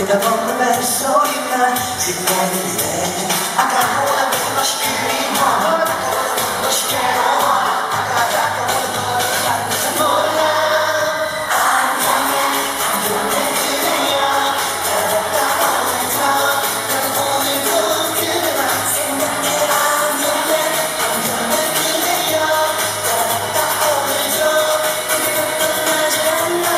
누가 보는 멜소리만 휘날리네. 아까워하는 것이 그리워, 아까워하는 것이 괴로워, 아까워하는 것이 잘 몰라. 안녕해 그대여. 따라가 오늘도 나는 오늘도 그대만 생각해. 안녕해 그대여. 따라가 오늘도 그대만 떠나지 않아.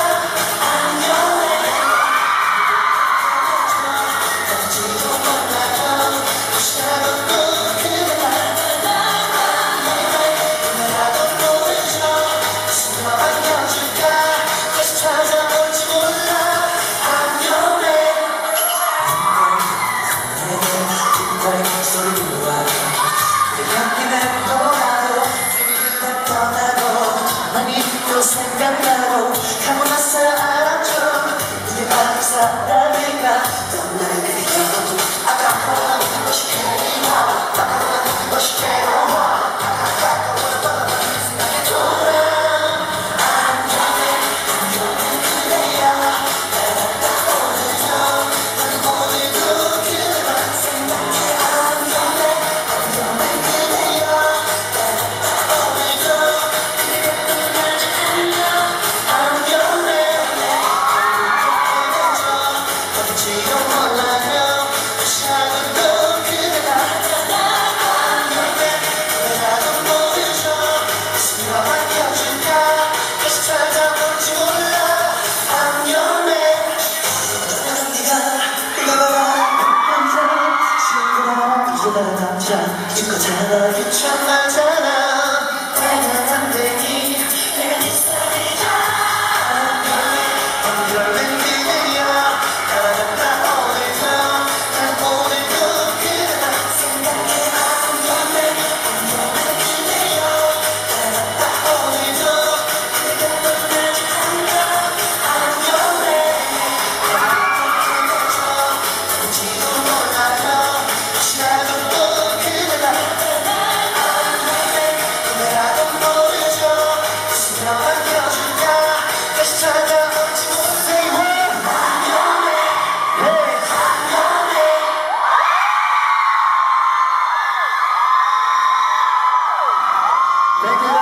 생각나고 가고 나서 알았죠. 네가 그 사람인가. 떠나는 그대여. 아까워하는 것이 그리워, 아까워하는 것이 괴로워, 아까워하는 생각에 돌아. 안녕해 그대여. 따라가 오늘도 나는 오늘도 그대만 생각해. 안녕해 그대여. 따라가 오늘도 그대만 떠나지 않아. 지도 몰라요. 시간도 그대가 안녕해. 내가도 모르죠. 있으면 안겨줄까. 다시 찾아올지 몰라. 안녕해. 너는 네가 바라는 남자, 친구나 이제다가 남자 잊고 살아 귀찮아잖아. 내가 안 되니 내가 네 스타일이잖아. 안녕해 그대여. 따라가 오늘도 난 오늘도 그대만 생각해. 안녕해 그대여. 따라가 오늘도 그대가 떠나지 않아. 안녕해. 뭔지도 몰라요. 시간도 그대가 안녕해. 내가도 모르죠. 있으면 안겨줄까. 다시 찾아올지 못해. Thank you.